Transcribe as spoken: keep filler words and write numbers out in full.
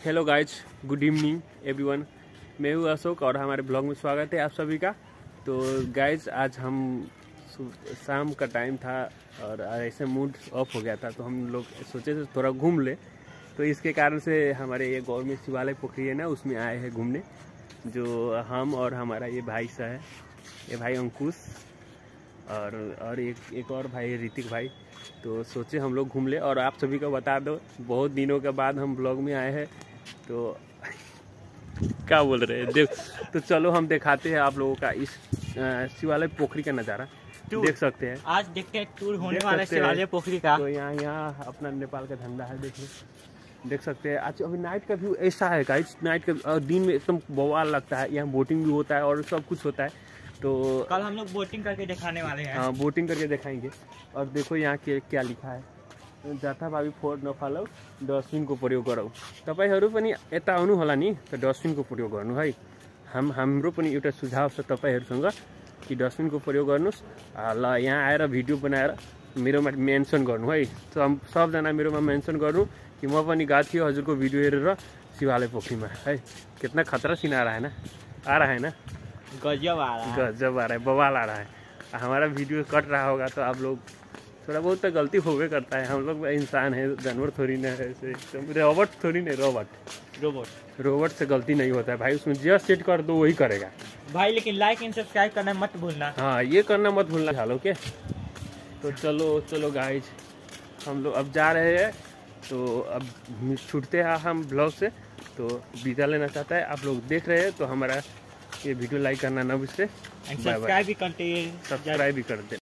Hello guys, good evening everyone. मैं हूँ अशोक और हमारे ब्लॉग में स्वागत है आप सभी का। तो गाइज आज हम शाम का टाइम था और ऐसे मूड ऑफ हो गया था, तो हम लोग सोचे थे थोड़ा घूम ले। तो इसके कारण से हमारे ये गाँव में शिवालय पोखरी है ना, उसमें आए हैं घूमने। जो हम और हमारा ये भाई सा है, ये भाई अंकुश और और एक एक और भाई ऋतिक भाई। तो सोचे हम लोग घूम ले और आप सभी को बता दो, बहुत दिनों के बाद हम ब्लॉग में आए हैं। तो क्या बोल रहे हैं, देख तो चलो हम दिखाते हैं आप लोगों का इस शिवालय पोखरी का नज़ारा। देख सकते हैं, आज देखते हैं टूर होने वाला है शिवालय पोखरी का। तो यहाँ यहाँ अपना नेपाल का झंडा है, देखिए देख सकते हैं। आज अभी नाइट का व्यू ऐसा है गाइस, नाइट का दिन में एकदम बवाल लगता है। यहाँ बोटिंग भी होता है और सब कुछ होता है। तो कल हम लोग बोटिंग करके दिखाने वाले हैं। हाँ, बोटिंग करके दिखाएंगे। और देखो यहाँ के क्या लिखा है, जाता भावी फोहोर नफालौ, डस्टबिनको प्रयोग गरौँ। तपाईँहरू पनि यता आउनु होला नि, त डस्टबिनको प्रयोग गर्नु है। हाम हाम्रो पनि एउटा सुझाव छ तपाईँहरूसँग कि डस्टबिनको प्रयोग गर्नुहोस्। ल यहाँ आएर भिडियो बनाएर मेरोमा मेन्सन गर्नु है। सब सबजना मेरोमा मेन्सन गर्नु कि म पनि गएको थिएँ हजुरको भिडियो हेरेर शिवालय पोखरीमा है। कितना खतरा सीन आ रहा है ना, आ रहा है ना, गजब आ रहा है, गजब आ रहा है, बवाल आ रहा है। हमारा वीडियो कट रहा होगा तो आप लोग थोड़ा बहुत तो गलती होवे करता है। हम लोग इंसान है, जानवर थोड़ी ना है, ऐसे रोबोट थोड़ी नहीं, रोबोट रोबोट रोबोट से गलती नहीं होता है भाई। उसमें जस्ट सेट कर दो वही करेगा भाई। लेकिन लाइक एंड सब्सक्राइब करना मत भूलना। हाँ, ये करना मत भूलना। चलो के तो चलो चलो गाइज, हम लोग अब जा रहे हैं। तो अब छूटते हैं हम ब्लॉग से, तो विदा लेना चाहता है। आप लोग देख रहे हैं तो हमारा ये वीडियो लाइक करना ना बिसरे, सब्सक्राइब भी करते सब्सक्राइब भी कर दे।